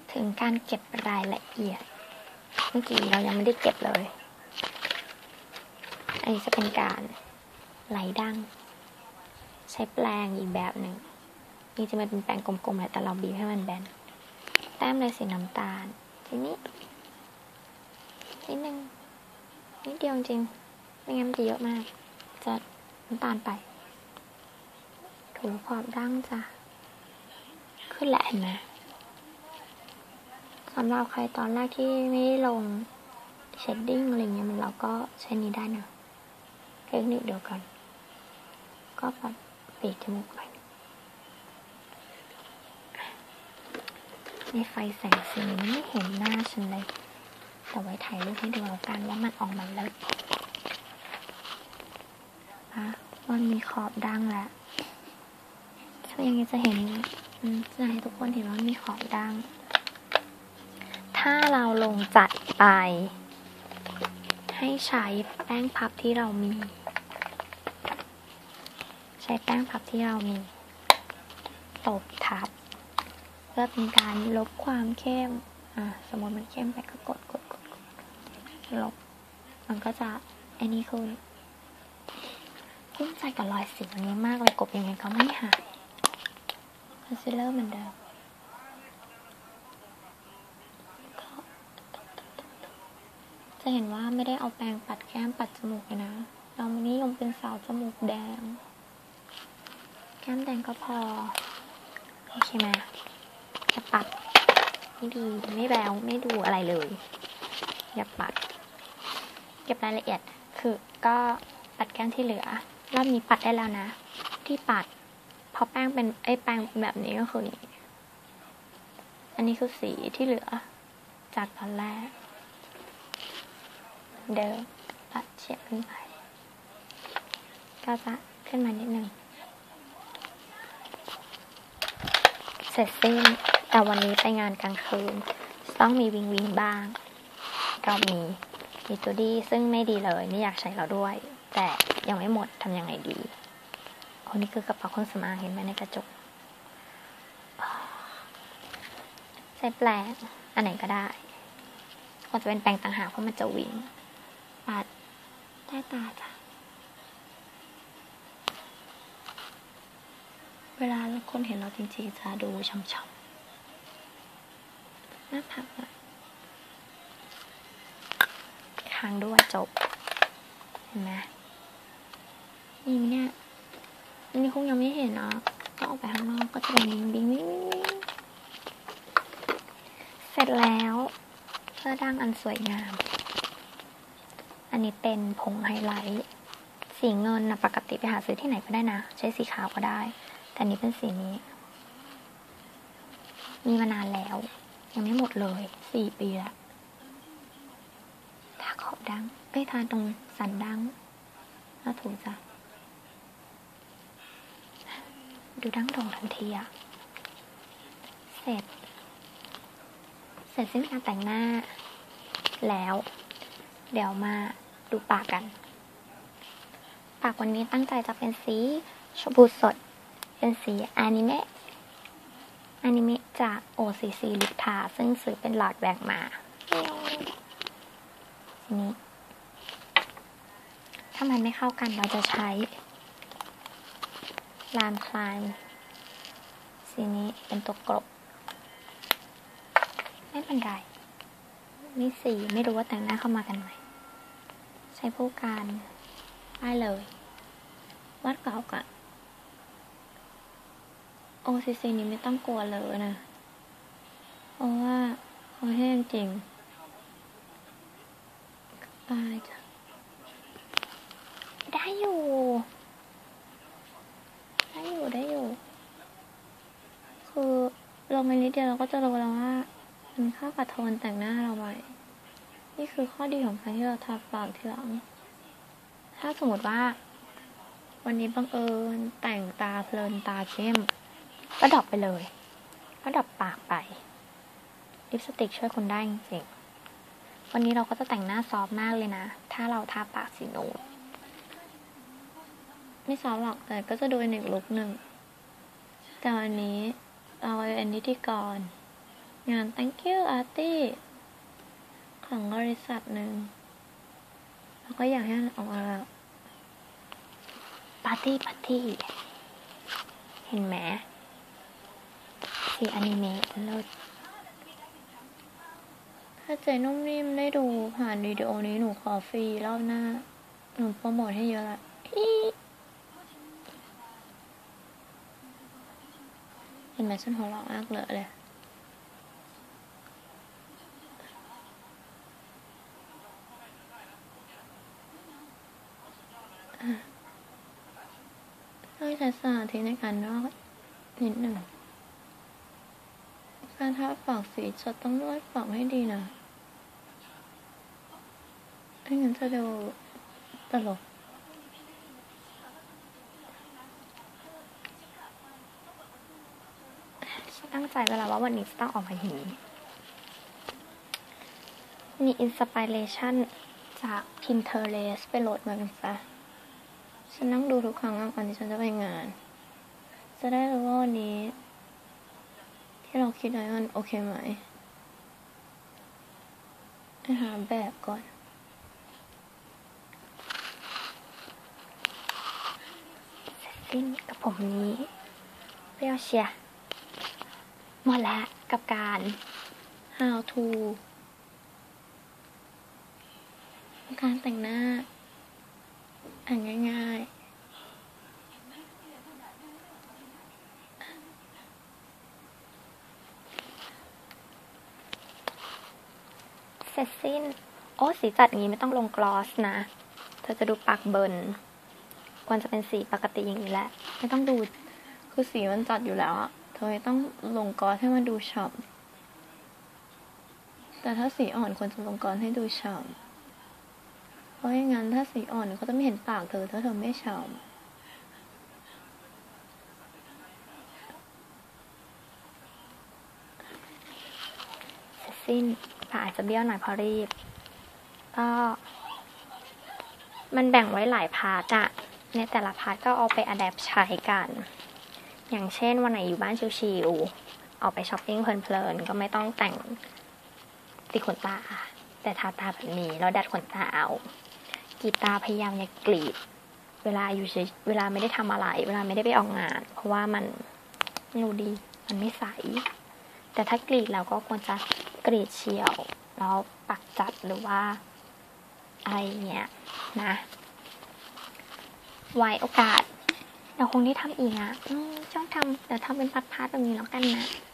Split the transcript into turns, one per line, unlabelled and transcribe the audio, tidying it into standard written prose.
ถึงการเก็บรายละเอียดเมื่อกี้เรายังไม่ได้เก็บเลยอันนี้จะเป็นการไหลดั้งใช้แปรงอีกแบบหนึ่งนี่จะเป็นแปรงกลมๆแหละแต่เราบีบให้มันแบนแต้มเลยสีน้ำตาลทีนี้นิดนึงนิดเดียวจริงไม่งั้นมันจะเยอะมากจะน้ำตาลไปถูขอบดั้งจ้ะขึ้นแหละเห็นไหมสำหรับใครตอนแรกที่ไม่ได้ลงเชดดิ้งอะไรเงี้ยมันเราก็ใช้นี้ได้นะเทคนิคเดียวกันก็แบบปีกจมูกหน่อยในไฟแสงสีไม่เห็นหน้าฉันเลยแต่ไว้ถ่ายรูปให้ดูแล้วกันว่ามันออกมาเลิศมันมีขอบดั้งแล้วถ้ายังไงจะเห็นจะให้ทุกคนเห็นว่ามีขอบดั้งถ้าเราลงจัดไปให้ใช้แป้งพับที่เรามีใช้แป้งพับที่เรามีตบทับเพื่อเป็นการลบความเข้มสมมติมันเข้มไปก็กดลบมันก็จะไอ้นี่คือกุ้มใจกับรอยสิวอันนี้มากเลยกบยังไงก็ไม่หายคอนซีลเลอร์เหมือนเดิมจะเห็นว่าไม่ได้เอาแปรงปัดแก้มปัดจมูกเลยนะเราไม่นิยมเป็นสาวจมูกแดงแก้มแดงก็พอโอเคไหมจะปัดไม่ดีไม่แบวไม่ดูอะไรเลยอย่าปัดเก็บรายละเอียดคือก็ปัดแก้มที่เหลือรอบนี้ปัดได้แล้วนะที่ปัดเพราะแป้งเป็นแป้งแบบนี้ก็คือนี่อันนี้คือสีที่เหลือจากตอนแรกเดิมปัดเฉียบขึ้นไปก็จะขึ้นมานิดนึงเสร็จสิ้นแต่วันนี้ไปงานกลางคืนต้องมีวิงบ้างก็มีตัวดีซึ่งไม่ดีเลยไม่อยากใช้เราด้วยแต่ยังไม่หมดทำยังไงดีคนนี้คือกระเป๋าเครื่องสำอางเห็นไหมในกระจกใช้แปรงอันไหนก็ได้ก็จะเป็นแปรงต่างหากเพราะมันจะวิงปัดใต้ตาจ้ะเวลาคนเห็นเราจริงๆจะดูช่ำๆหน้าผากค้างด้วยจบเห็นไหมนี่เนี่ยนี่คงยังไม่เห็นนะก็ออกไปข้างนอกก็จะเป็นบิงเสร็จแล้วเพื่อดั้งอันสวยงามอันนี้เป็นผงไฮไลท์สีเงินนะปกติไปหาซื้อที่ไหนก็ได้นะใช้สีขาวก็ได้แต่นี้เป็นสีนี้มีมานานแล้วยังไม่หมดเลย4 ปีแล้วทาขอบดั้งทาตรงสันดั้งแล้วถูจ้ะดูดั้งโด่งทันทีอะเสร็จสิ้นการแต่งหน้าแล้วเดี๋ยวมาดูปากกันปากวันนี้ตั้งใจจะเป็นสีชมพูสดเป็นสีอนิเมะจาก OCC ลิปทาซึ่งซื้อเป็นหลอดแบ่งมาทีนี้ถ้ามันไม่เข้ากันเราจะใช้ลามคลายสีนี้เป็นตัวกลบไม่เป็นไรมีสีไม่รู้ว่าแต่งหน้าเข้ามากันไหมใช้ผู้การได้เลยวัดเก่ากันOCC นี้ไม่ต้องกลัวเลยนะเพราะว่าเขาแห้งจริงได้อยู่คือลงไปนิดเดียวเราก็จะรู้แล้วว่ามันเข้ากับโทนแต่งหน้าเราไว้นี่คือข้อดีของการที่เราทาปากทีหลังถ้าสมมติว่าวันนี้บังเอิญแต่งตาเพลินตาเข้มก็ดรอปไปเลยก็ดรอปปากไปลิปสติกช่วยคนได้จริงๆวันนี้เราก็จะแต่งหน้าซอฟต์มากเลยนะถ้าเราทาปากสีนูดไม่ซอฟต์หรอกแต่ก็จะดูเป็นอีกลุคหนึ่งแต่วันนี้เอาอันนี้ที่ก่อนงาน thank you arty ของบริษัทหนึ่งแล้วก็อยากให้มันออกมาปาร์ตี้เห็นไหมสีอนิเมะเลิศถ้าเจนุ่มนิ่มได้ดูผ่านวิดีโอนี้หนูขอฟรีรอบหน้าหนูโปรโมทให้เยอะละเห็นไหมฉันหัวเราะมากเลยต้องใช้สมาธิในการนวดนิดหนึ่งการทาปากสีจะต้องนวดปากให้ดีนะไม่งั้นจะดูตลกฉันตั้งใจเวลาว่าวันนี้จะต้องออกมาอย่างนี้มีอินสปิเรชันจาก Pinterest ไปโหลดมากันซะฉันนั่งดูทุกครั้งก่อนที่ฉันจะไปงานจะได้รู้ว่าวันนี้ที่เราคิดไว้มันโอเคไหมหาแบบก่อนเสร็จสิ้นกับผมนี้เปรี้ยวเชียหมดแล้วกับการ how to การแต่งหน้าง่ายๆเสร็จสิ้นโอ้สีจัดอย่างนี้ไม่ต้องลงกลอสนะเธอจะดูปากเบิร์นควรจะเป็นสีปกติอย่างนี้แหละไม่ต้องดูคือสีมันจัดอยู่แล้วอะเธอไม่ต้องลงกลอสให้มันดูฉ่ำแต่ถ้าสีอ่อนควรจะลงกลอสให้ดูฉ่ำเพราะอย่างนั้นถ้าสีอ่อนเขาจะไม่เห็นปากเธอถ้าเธอไม่ฉ่ำเสร็จสิ้นปากอาจจะเบี้ยวหน่อยเพราะรีบก็มันแบ่งไว้หลายพาร์ทอะในแต่ละพาร์ทก็เอาไปอะแดปใช้กันอย่างเช่นวันไหนอยู่บ้านชิลๆออกไปช้อปปิ้งเพลินๆก็ไม่ต้องแต่งติดขนตาแต่ทาตาแบบนี้แล้วดัดขนตาเอากรีดตาพยายามอย่ากรีดเวลาไม่ได้ทำอะไรเวลาไม่ได้ไปออกงานเพราะว่ามันดูดีมันไม่ใสแต่ถ้ากรีดแล้วก็ควรจะกรีดเฉียวแล้วปักจัดหรือว่าอะไรเงี้ยนะไว้โอกาสเราคงได้ทำอีกอ่ะต้องทำเดี๋ยวทำเป็นพาร์ทๆแบบนี้แล้วกันนะ